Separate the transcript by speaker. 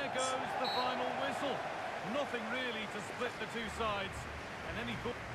Speaker 1: there goes the final whistle. Nothing really to split the two sides. And any...